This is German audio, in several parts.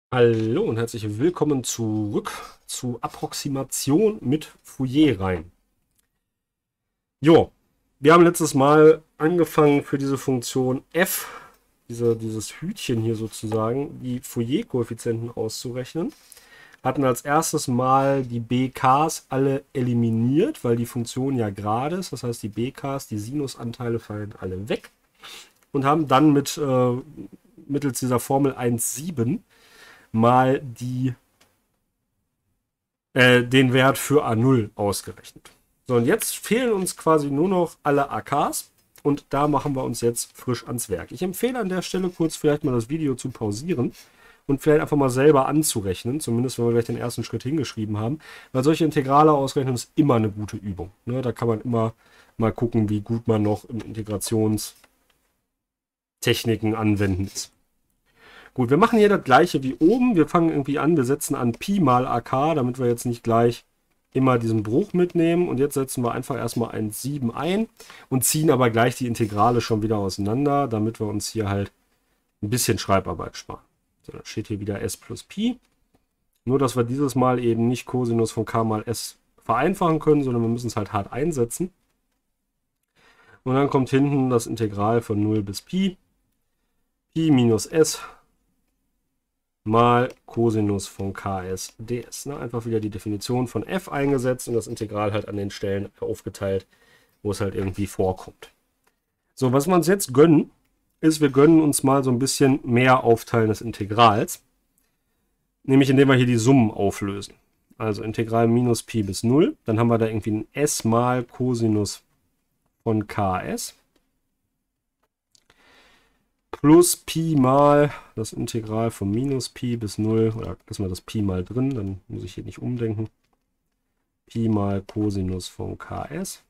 Hallo und herzlich willkommen zurück zu Approximation mit Fourier-Reihen. Jo, wir haben letztes Mal angefangen für diese Funktion f, dieses Hütchen hier sozusagen, die Fourier-Koeffizienten auszurechnen. Hatten als erstes Mal die BKs alle eliminiert, weil die Funktion ja gerade ist. Das heißt, die BKs, die Sinusanteile fallen alle weg. Und haben dann mittels dieser Formel 1,7 mal den Wert für A0 ausgerechnet. So, und jetzt fehlen uns quasi nur noch alle AKs und da machen wir uns jetzt frisch ans Werk. Ich empfehle an der Stelle kurz vielleicht mal das Video zu pausieren und vielleicht einfach mal selber anzurechnen, zumindest wenn wir gleich den ersten Schritt hingeschrieben haben, weil solche Integrale ausrechnen ist immer eine gute Übung. Ne? Da kann man immer mal gucken, wie gut man noch in Integrationstechniken anwenden ist. Gut, wir machen hier das gleiche wie oben. Wir fangen irgendwie an, wir setzen an Pi mal AK, damit wir jetzt nicht gleich immer diesen Bruch mitnehmen. Und jetzt setzen wir einfach erstmal 1,7 ein und ziehen aber gleich die Integrale schon wieder auseinander, damit wir uns hier halt ein bisschen Schreibarbeit sparen. So, dann steht hier wieder S plus Pi. Nur, dass wir dieses Mal eben nicht Cosinus von K mal S vereinfachen können, sondern wir müssen es halt hart einsetzen. Und dann kommt hinten das Integral von 0 bis Pi. Pi minus S mal Cosinus von Ks ds. Ne? Einfach wieder die Definition von f eingesetzt und das Integral halt an den Stellen aufgeteilt, wo es halt irgendwie vorkommt. So, was wir uns jetzt gönnen, ist, wir gönnen uns mal so ein bisschen mehr Aufteilen des Integrals. Nämlich indem wir hier die Summen auflösen. Also Integral minus Pi bis 0. Dann haben wir da irgendwie ein s mal Cosinus von Ks. Plus Pi mal das Integral von minus Pi bis 0, oder lassen wir das Pi mal drin, dann muss ich hier nicht umdenken. Pi mal Cosinus von Ks.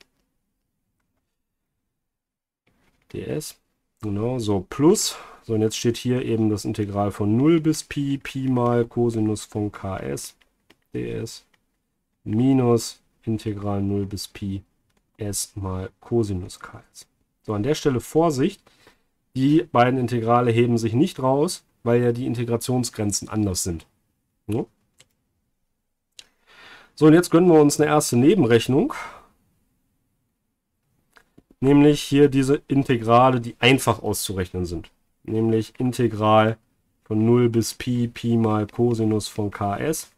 ds. Genau, so plus. So, und jetzt steht hier eben das Integral von 0 bis Pi, Pi mal Cosinus von Ks ds. Minus Integral 0 bis Pi s mal Cosinus Ks. So, an der Stelle Vorsicht. Die beiden Integrale heben sich nicht raus, weil ja die Integrationsgrenzen anders sind. So, und jetzt gönnen wir uns eine erste Nebenrechnung. Nämlich hier diese Integrale, die einfach auszurechnen sind. Nämlich Integral von 0 bis Pi, Pi mal Cosinus von Ks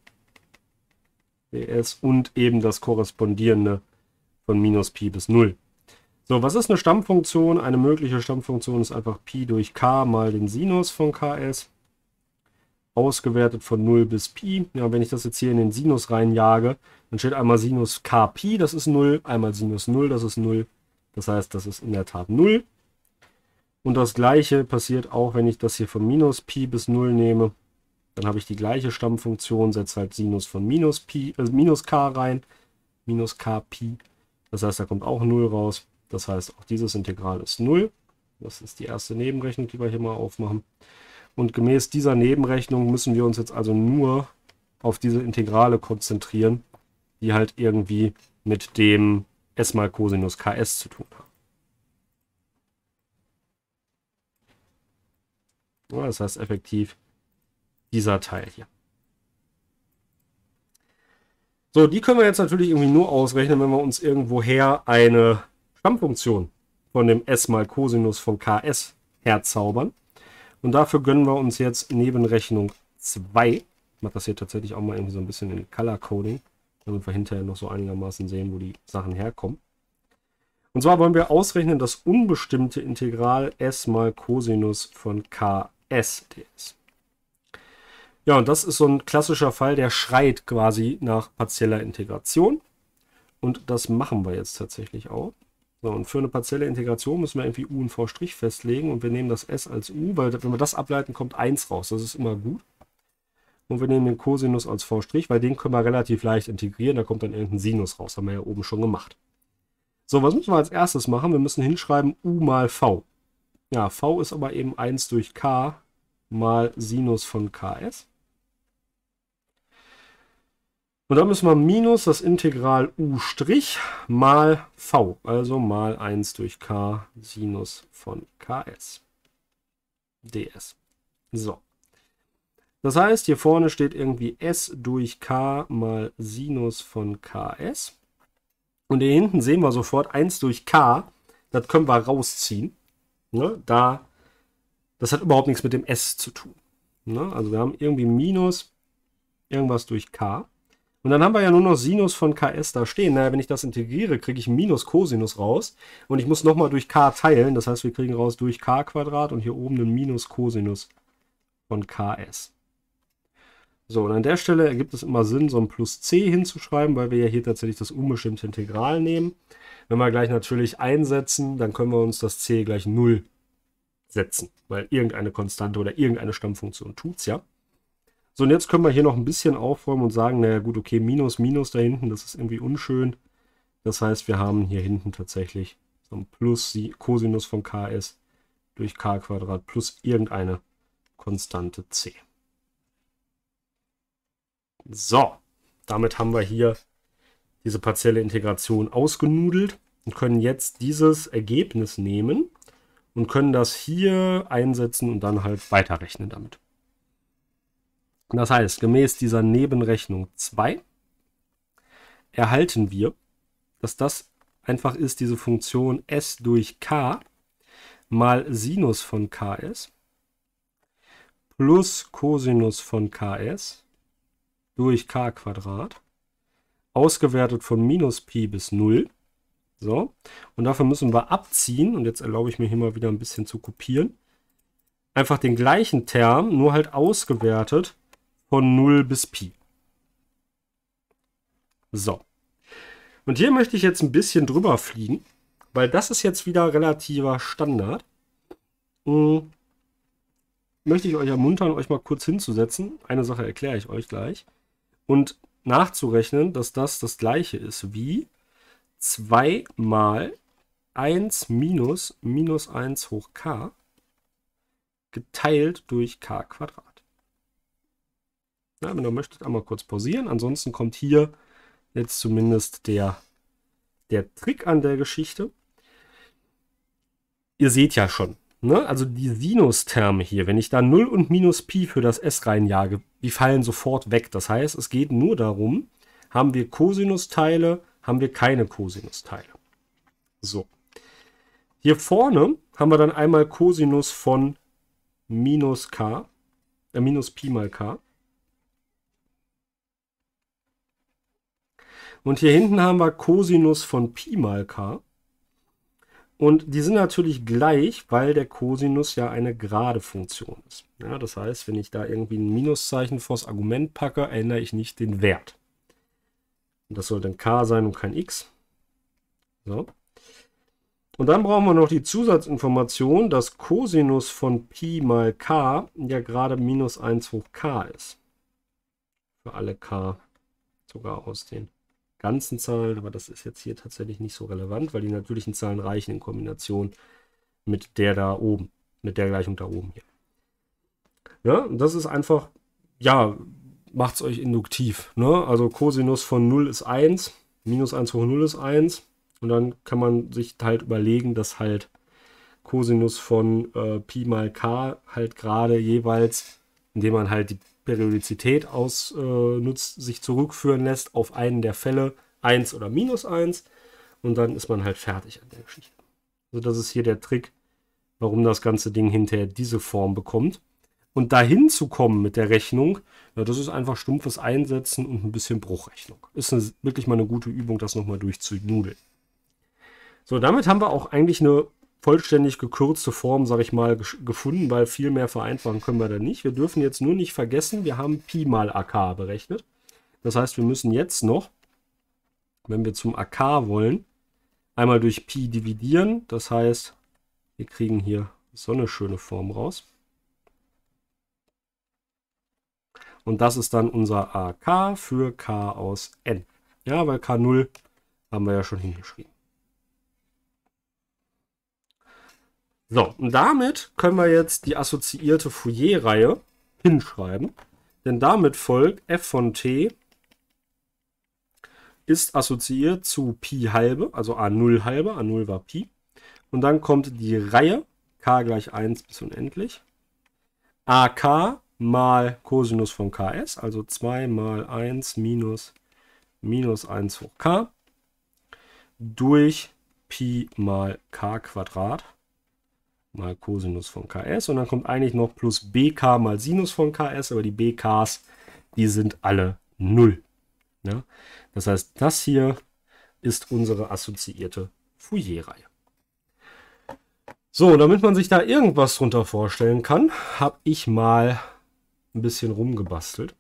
ds und eben das korrespondierende von minus Pi bis 0. So, was ist eine Stammfunktion? Eine mögliche Stammfunktion ist einfach Pi durch k mal den Sinus von Ks. Ausgewertet von 0 bis Pi. Ja, wenn ich das jetzt hier in den Sinus reinjage, dann steht einmal Sinus k Pi, das ist 0. Einmal Sinus 0, das ist 0. Das heißt, das ist in der Tat 0. Und das gleiche passiert auch, wenn ich das hier von minus Pi bis 0 nehme. Dann habe ich die gleiche Stammfunktion, setze halt Sinus von minus k rein. Minus k Pi. Das heißt, da kommt auch 0 raus. Das heißt, auch dieses Integral ist 0. Das ist die erste Nebenrechnung, die wir hier mal aufmachen. Und gemäß dieser Nebenrechnung müssen wir uns jetzt also nur auf diese Integrale konzentrieren, die halt irgendwie mit dem s mal Cosinus Ks zu tun haben. Ja, das heißt effektiv dieser Teil hier. So, die können wir jetzt natürlich irgendwie nur ausrechnen, wenn wir uns irgendwoher eine Stammfunktion von dem s mal Cosinus von Ks herzaubern. Und dafür gönnen wir uns jetzt Nebenrechnung 2. Ich mache das hier tatsächlich auch mal irgendwie so ein bisschen in Color Coding, damit wir hinterher noch so einigermaßen sehen, wo die Sachen herkommen. Und zwar wollen wir ausrechnen das unbestimmte Integral s mal Cosinus von Ks ds. Ja, und das ist so ein klassischer Fall, der schreit quasi nach partieller Integration. Und das machen wir jetzt tatsächlich auch. So, und für eine partielle Integration müssen wir irgendwie u und v' festlegen. Und wir nehmen das s als u, weil wenn wir das ableiten, kommt 1 raus. Das ist immer gut. Und wir nehmen den Cosinus als v', weil den können wir relativ leicht integrieren. Da kommt dann irgendein Sinus raus. Haben wir ja oben schon gemacht. So, was müssen wir als erstes machen? Wir müssen hinschreiben u mal v. Ja, v ist aber eben 1 durch k mal Sinus von Ks. Und dann müssen wir minus das Integral u' mal v, also mal 1 durch k Sinus von Ks ds. So. Das heißt, hier vorne steht irgendwie S durch K mal Sinus von Ks. Und hier hinten sehen wir sofort 1 durch K. Das können wir rausziehen. Ne? Das hat überhaupt nichts mit dem S zu tun. Ne? Also wir haben irgendwie minus irgendwas durch K. Und dann haben wir ja nur noch Sinus von Ks da stehen. Naja, wenn ich das integriere, kriege ich minus Cosinus raus. Und ich muss nochmal durch K teilen. Das heißt, wir kriegen raus durch K Quadrat und hier oben einen minus Cosinus von Ks. So, und an der Stelle ergibt es immer Sinn, so ein plus c hinzuschreiben, weil wir ja hier tatsächlich das unbestimmte Integral nehmen. Wenn wir gleich natürlich einsetzen, dann können wir uns das c gleich 0 setzen, weil irgendeine Konstante oder irgendeine Stammfunktion tut es ja. So, und jetzt können wir hier noch ein bisschen aufräumen und sagen, naja gut, okay, minus, minus da hinten, das ist irgendwie unschön. Das heißt, wir haben hier hinten tatsächlich so ein plus Cosinus von Ks durch k Quadrat plus irgendeine Konstante c. So, damit haben wir hier diese partielle Integration ausgenudelt und können jetzt dieses Ergebnis nehmen und können das hier einsetzen und dann halt weiterrechnen damit. Das heißt, gemäß dieser Nebenrechnung 2 erhalten wir, dass das einfach ist diese Funktion s durch k mal Sinus von Ks plus Cosinus von Ks durch k Quadrat, ausgewertet von minus Pi bis 0. So, und dafür müssen wir abziehen, und jetzt erlaube ich mir hier mal wieder ein bisschen zu kopieren, einfach den gleichen Term, nur halt ausgewertet von 0 bis Pi. So, und hier möchte ich jetzt ein bisschen drüber fliegen, weil das ist jetzt wieder relativer Standard. Möchte ich euch ermuntern, euch mal kurz hinzusetzen. Eine Sache erkläre ich euch gleich. Und nachzurechnen, dass das gleiche ist wie 2 mal 1 minus minus 1 hoch k geteilt durch k Quadrat. Ja, wenn ihr möchtet, einmal kurz pausieren. Ansonsten kommt hier jetzt zumindest der Trick an der Geschichte. Ihr seht ja schon, ne? Also die Sinus-Terme hier, wenn ich da 0 und minus Pi für das S reinjage, die fallen sofort weg. Das heißt, es geht nur darum, haben wir Cosinusteile, haben wir keine Cosinusteile. So. Hier vorne haben wir dann einmal Cosinus von minus Pi mal k. Und hier hinten haben wir Cosinus von Pi mal k. Und die sind natürlich gleich, weil der Cosinus ja eine gerade Funktion ist. Ja, das heißt, wenn ich da irgendwie ein Minuszeichen vors Argument packe, ändere ich nicht den Wert. Und das soll dann k sein und kein x. So. Und dann brauchen wir noch die Zusatzinformation, dass Cosinus von Pi mal k ja gerade minus 1 hoch k ist. Für alle k, sogar aus den ganzen Zahlen, aber das ist jetzt hier tatsächlich nicht so relevant, weil die natürlichen Zahlen reichen in Kombination mit der da oben, mit der Gleichung da oben hier. Ja, und das ist einfach, ja, macht es euch induktiv. Ne? Also Cosinus von 0 ist 1, minus 1 hoch 0 ist 1 und dann kann man sich halt überlegen, dass halt Cosinus von Pi mal k halt gerade jeweils, indem man halt die Periodizität ausnutzt, sich zurückführen lässt auf einen der Fälle 1 oder minus 1 und dann ist man halt fertig an der Geschichte. Also das ist hier der Trick, warum das ganze Ding hinterher diese Form bekommt. Und dahin zu kommen mit der Rechnung, ja, das ist einfach stumpfes Einsetzen und ein bisschen Bruchrechnung. Ist wirklich mal eine gute Übung, das nochmal durchzunudeln. So, damit haben wir auch eigentlich eine vollständig gekürzte Form, sage ich mal, gefunden, weil viel mehr vereinfachen können wir da nicht. Wir dürfen jetzt nur nicht vergessen, wir haben Pi mal AK berechnet. Das heißt, wir müssen jetzt noch, wenn wir zum AK wollen, einmal durch Pi dividieren. Das heißt, wir kriegen hier so eine schöne Form raus. Und das ist dann unser AK für K aus N. Ja, weil K0 haben wir ja schon hingeschrieben. So, und damit können wir jetzt die assoziierte Fourier-Reihe hinschreiben. Denn damit folgt f von t ist assoziiert zu Pi halbe, also A0 halbe, A0 war Pi. Und dann kommt die Reihe k gleich 1 bis unendlich. AK mal Cosinus von ks, also 2 mal 1 minus minus 1 hoch k durch Pi mal k Quadrat mal Cosinus von ks. Und dann kommt eigentlich noch plus bk mal Sinus von ks, aber die bks, die sind alle 0. Ja? Das heißt, das hier ist unsere assoziierte Fourier-Reihe. So, damit man sich da irgendwas drunter vorstellen kann, habe ich mal ein bisschen rumgebastelt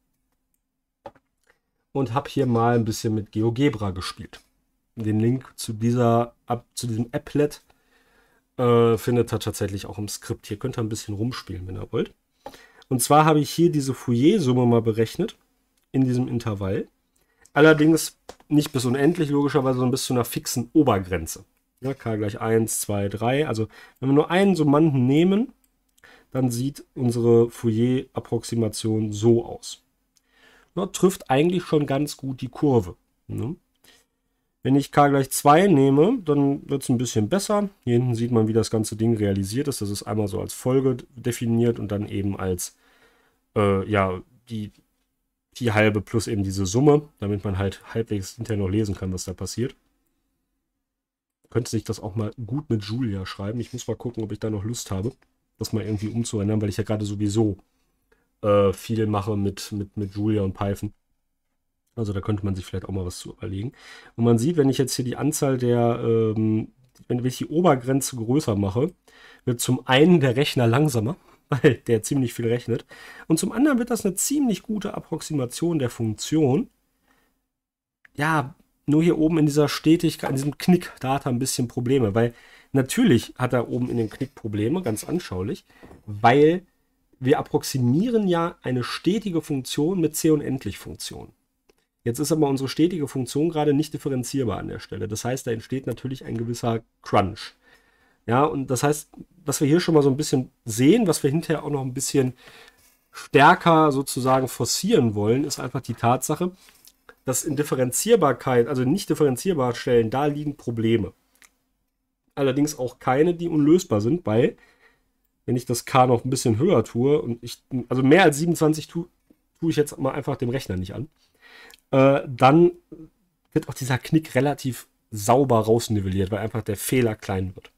und habe hier mal ein bisschen mit GeoGebra gespielt. Den Link zu diesem Applet findet ihr tatsächlich auch im Skript. Hier könnt ihr ein bisschen rumspielen, wenn ihr wollt. Und zwar habe ich hier diese Fourier-Summe mal berechnet in diesem Intervall. Allerdings nicht bis unendlich, logischerweise, sondern bis zu einer fixen Obergrenze. Ja, k gleich 1, 2, 3. Also wenn wir nur einen Summanden nehmen, dann sieht unsere Fourier-Approximation so aus. Ja, trifft eigentlich schon ganz gut die Kurve. Ne? Wenn ich k gleich 2 nehme, dann wird es ein bisschen besser. Hier hinten sieht man, wie das ganze Ding realisiert ist. Das ist einmal so als Folge definiert und dann eben als ja, die halbe plus eben diese Summe, damit man halt halbwegs hinterher noch lesen kann, was da passiert. Könnte sich das auch mal gut mit Julia schreiben. Ich muss mal gucken, ob ich da noch Lust habe, das mal irgendwie umzuändern, weil ich ja gerade sowieso viel mache mit Julia und Python. Also da könnte man sich vielleicht auch mal was zu überlegen. Und man sieht, wenn ich jetzt hier die Anzahl der, wenn ich die Obergrenze größer mache, wird zum einen der Rechner langsamer, weil der ziemlich viel rechnet. Und zum anderen wird das eine ziemlich gute Approximation der Funktion. Ja, nur hier oben in dieser Stetigkeit, in diesem Knick, da hat er ein bisschen Probleme. Weil natürlich hat er oben in dem Knick Probleme, ganz anschaulich, weil wir approximieren ja eine stetige Funktion mit C- Unendlich-Funktion. Jetzt ist aber unsere stetige Funktion gerade nicht differenzierbar an der Stelle. Das heißt, da entsteht natürlich ein gewisser Crunch. Ja, und das heißt, was wir hier schon mal so ein bisschen sehen, was wir hinterher auch noch ein bisschen stärker sozusagen forcieren wollen, ist einfach die Tatsache, dass in Differenzierbarkeit, also nicht differenzierbaren Stellen, da liegen Probleme. Allerdings auch keine, die unlösbar sind, weil, wenn ich das K noch ein bisschen höher tue, und also mehr als 27 tue ich jetzt mal einfach dem Rechner nicht an, dann wird auch dieser Knick relativ sauber rausnivelliert, weil einfach der Fehler klein wird.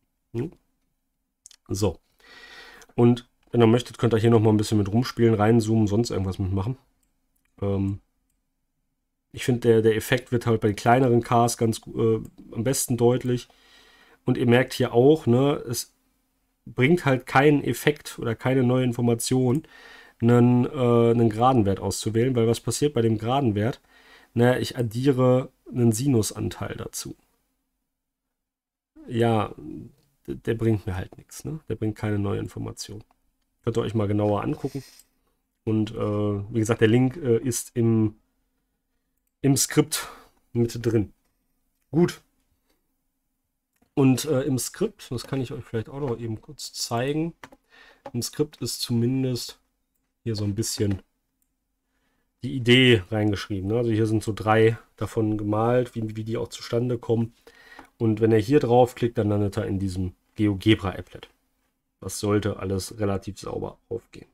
So. Und wenn ihr möchtet, könnt ihr hier nochmal ein bisschen mit rumspielen, reinzoomen, sonst irgendwas mitmachen. Ich finde, der Effekt wird halt bei den kleineren Ks ganz am besten deutlich. Und ihr merkt hier auch, ne, es bringt halt keinen Effekt oder keine neue Information, einen geraden Wert auszuwählen, weil was passiert bei dem geraden Wert? Naja, ich addiere einen Sinusanteil dazu. Ja, der bringt mir halt nichts, ne? Der bringt keine neue Information. Könnt ihr euch mal genauer angucken. Und wie gesagt, der Link ist im Skript mit drin. Gut. Und im Skript, das kann ich euch vielleicht auch noch eben kurz zeigen. Im Skript ist zumindest hier so ein bisschen die Idee reingeschrieben. Ne? Also hier sind so 3 davon gemalt, wie die auch zustande kommen. Und wenn er hier draufklickt, dann landet er in diesem GeoGebra-Applet. Das sollte alles relativ sauber aufgehen.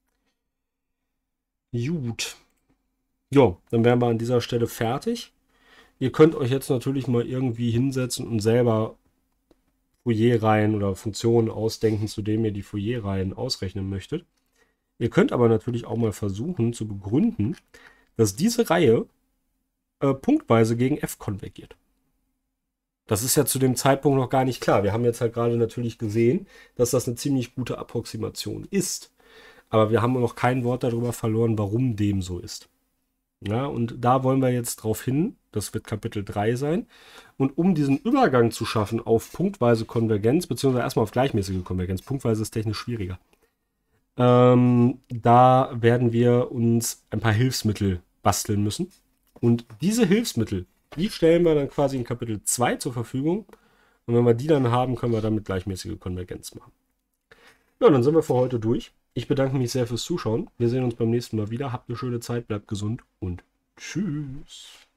Gut. Ja, dann wären wir an dieser Stelle fertig. Ihr könnt euch jetzt natürlich mal irgendwie hinsetzen und selber Fourier-Reihen oder Funktionen ausdenken, zu denen ihr die Fourier-Reihen ausrechnen möchtet. Ihr könnt aber natürlich auch mal versuchen zu begründen, dass diese Reihe punktweise gegen f konvergiert. Das ist ja zu dem Zeitpunkt noch gar nicht klar. Wir haben jetzt halt gerade natürlich gesehen, dass das eine ziemlich gute Approximation ist. Aber wir haben noch kein Wort darüber verloren, warum dem so ist. Ja, und da wollen wir jetzt drauf hin, das wird Kapitel 3 sein. Und um diesen Übergang zu schaffen auf punktweise Konvergenz, beziehungsweise erstmal auf gleichmäßige Konvergenz, punktweise ist technisch schwieriger, da werden wir uns ein paar Hilfsmittel basteln müssen. Und diese Hilfsmittel, die stellen wir dann quasi in Kapitel 2 zur Verfügung. Und wenn wir die dann haben, können wir damit gleichmäßige Konvergenz machen. Ja, dann sind wir für heute durch. Ich bedanke mich sehr fürs Zuschauen. Wir sehen uns beim nächsten Mal wieder. Habt eine schöne Zeit, bleibt gesund und tschüss.